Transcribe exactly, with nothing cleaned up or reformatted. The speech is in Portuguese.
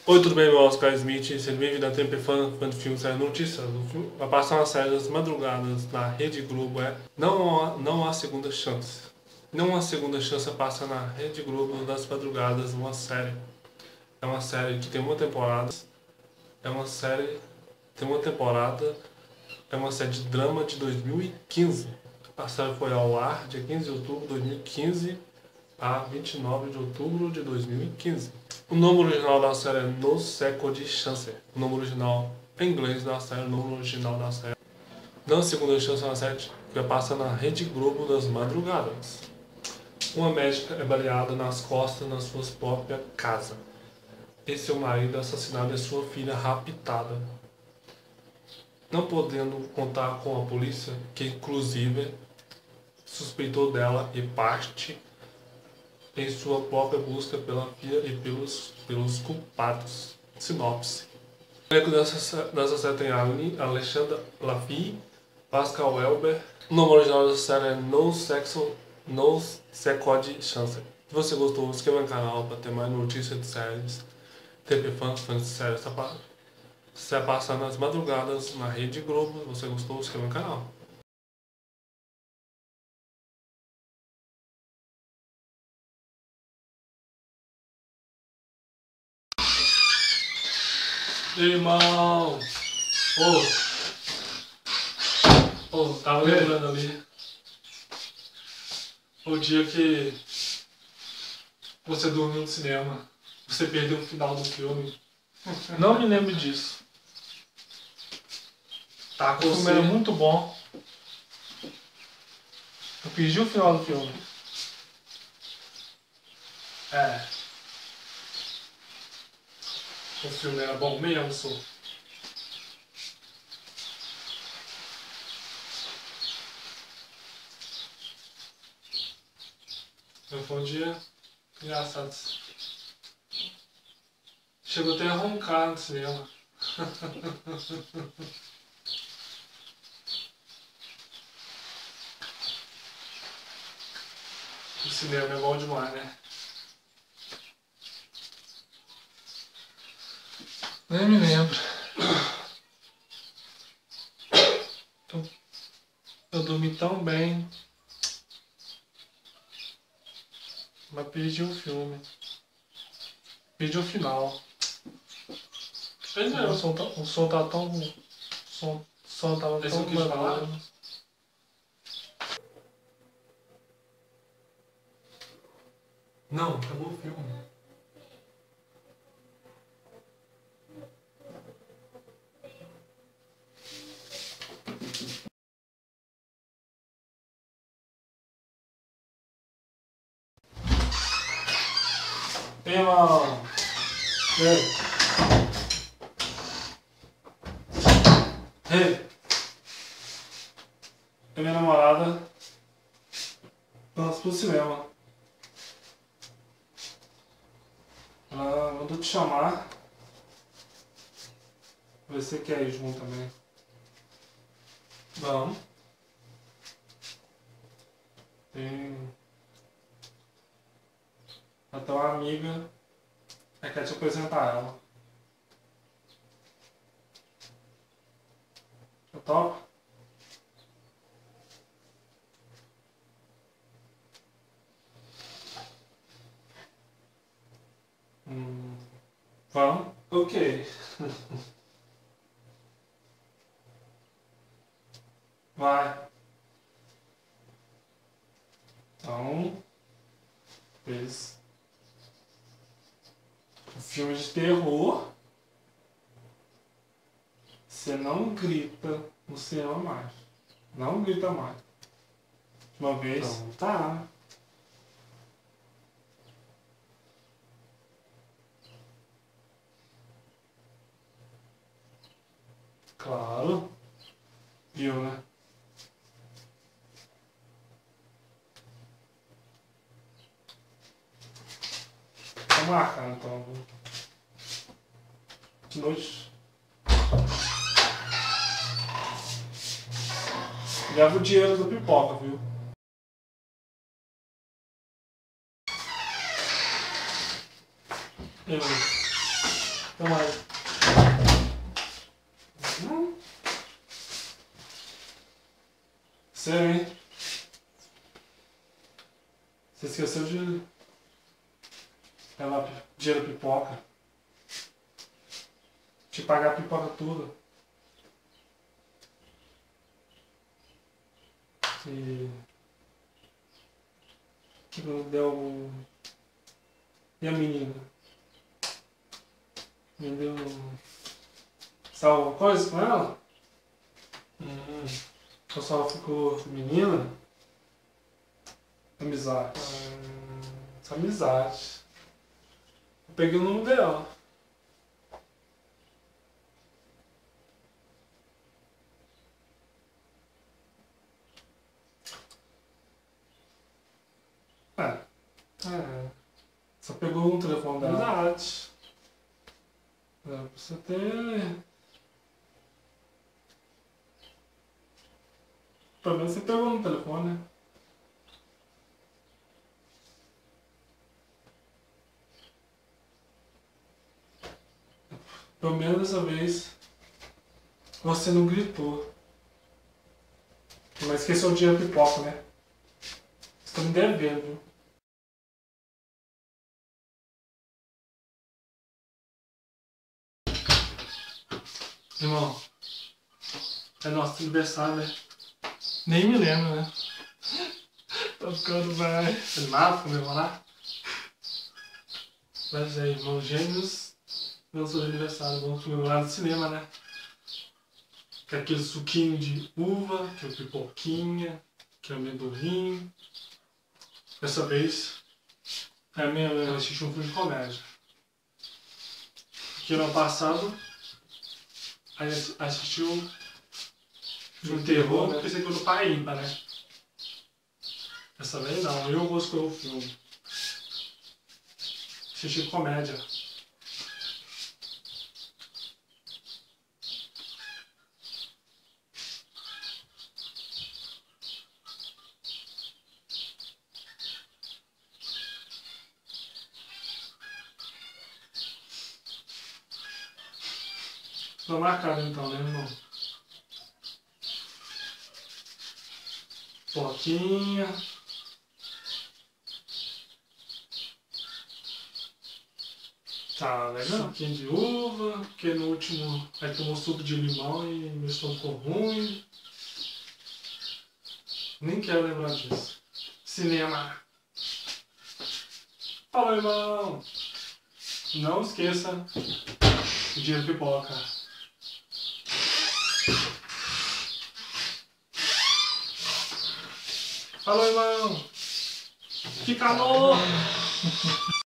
Oi, tudo bem? Meu nome é Oscar Smith, seja bem-vindo a T P Fã, fã de filmes, série notícias. Vai passar uma série das madrugadas na Rede Globo, é Não há, não há Segunda Chance. Não há segunda chance passa na Rede Globo das madrugadas, uma série. É uma série que tem uma temporada, é uma série, tem uma temporada, é uma série de drama de dois mil e quinze. A série foi ao ar dia quinze de outubro de dois mil e quinze a vinte e nove de outubro de dois mil e quinze. O nome original da série é No Second Chance. O nome original em inglês da série, o nome original da série. Não Segunda Chance é uma série que passa na Rede Globo das madrugadas. Uma médica é baleada nas costas na sua própria casa. E seu marido é assassinado e sua filha raptada. Não podendo contar com a polícia, que inclusive suspeitou dela e parte em sua própria busca pela filha e pelos, pelos culpados. Sinopse. O elenco dessa, dessa série tem Alexandre Lafille, Pascal Elber. O nome original dessa série é No, Sexo, no Second Chance. Se você gostou, se inscreva no canal para ter mais notícias de séries. T P Fã, fãs de séries. Se vai passar nas madrugadas na Rede Globo. Se você gostou, se inscreva no canal. Irmão! Ô! Ô, tava lembrando ali o dia que você dormiu no cinema. Você perdeu o final do filme. Não me lembro disso. Tá com O filme você. era muito bom. Eu perdi o final do filme. É. O filme era bom mesmo, sou. Foi um dia engraçado. Chegou até a roncar no cinema. O cinema é bom demais, né? Nem me lembro. Eu dormi tão bem, mas perdi o filme. Perdi o final. Pois é, O som tá, o som tá tão... O som, o som tava Esse tão eu quis falar? barulho. Não, acabou o filme. Ei, irmão. Ei. Ei. A minha namorada. Nós pro cinema. Ela mandou te chamar. Você quer ir junto também? Vamos. Tem até uma amiga que quer te apresentar ela. Eu topo? Hum, vamos? Ok. Vai. Então, fez um filme de terror. Você não grita no cinema mais. Não grita mais. Uma vez. Então, tá. Claro. Viu, né? Vamos marcar então. De noite. Leva o dinheiro do pipoca, viu? Eu. dinheiro pipoca. Te pagar a pipoca tudo. E... que não deu... E a menina? Me deu... Sabe alguma coisa com ela? Hum. Ou só ficou menina? Amizade. Hum, essa amizade. Eu peguei o número dela. É. É. Só pegou um telefone dela. Amizade. É, pra você ter... Pelo menos você pegou no telefone, né? Pelo menos dessa vez você não gritou. Mas esqueceu o dinheiro pipoca, né? Você tá me devendo, viu? Irmão, é nosso aniversário, né? Nem me lembro, né? Tô ficando velho. Animado pra comemorar? Mas é, irmãos gêmeos, não sou de aniversário, vamos comemorar no cinema, né? Que é aquele suquinho de uva, que é pipoquinha, que é amendoim. Dessa vez, é minha mãe assistiu um filme de comédia. Que ano passado, aí assistiu um terror, né? Pensei que era do pai ímpar, né? Dessa vez não, eu vou escolher o filme. Assisti comédia. Tô marcado então, né, irmão? Pipoquinha. Tá legal. Suquinho de uva, porque no último aí tomou suco de limão e meu estômago ficou ruim. Nem quero lembrar disso. Cinema. Falou, irmão. Não esqueça o dinheiro pipoca. Falou, irmão. Que calor!